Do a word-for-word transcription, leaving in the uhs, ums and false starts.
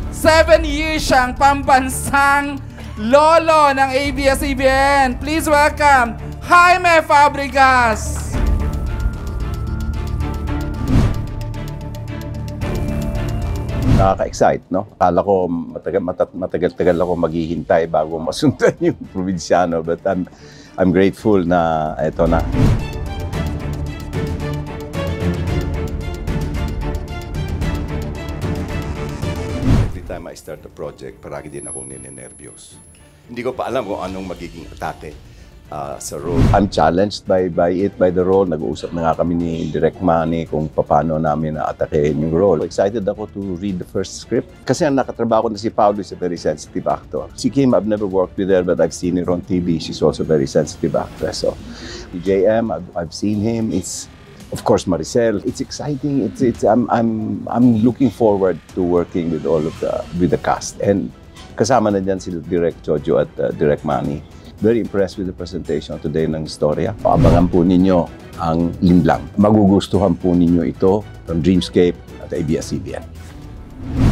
Seven years siyang pambansang lolo ng A B S C B N. Please welcome Jaime Fabregas. Nakaka-excite, no? Akala ko matagal-tagal ako maghihintay bago masundan yung probinsyano. But I'm, I'm grateful na eto na. Every time I start a project, paragi din akong ninenervyos. Hindi ko pa alam kung anong magiging atake uh, sa role. I'm challenged by, by it, by the role. Nag-uusap na nga kami ni Direk Manny kung paano namin na-atakehin yung role. Excited ako to read the first script. Kasi ang nakatrabaho ko na si Paolo is a very sensitive actor. Si Kim, I've never worked with her, but I've seen her on T V. She's also a very sensitive actress. So, J M, I've, I've seen him. It's, of course, Maricel. It's exciting. It's, it's, I'm, I'm, I'm looking forward to working with all of the, with the cast. And kasama na dyan si Direk Jojo at uh, Direk Manny. Very impressed with the presentation today ng istorya. Paabangan po ninyo ang Linlang. Magugustuhan po ninyo ito from Dreamscape at A B S C B N.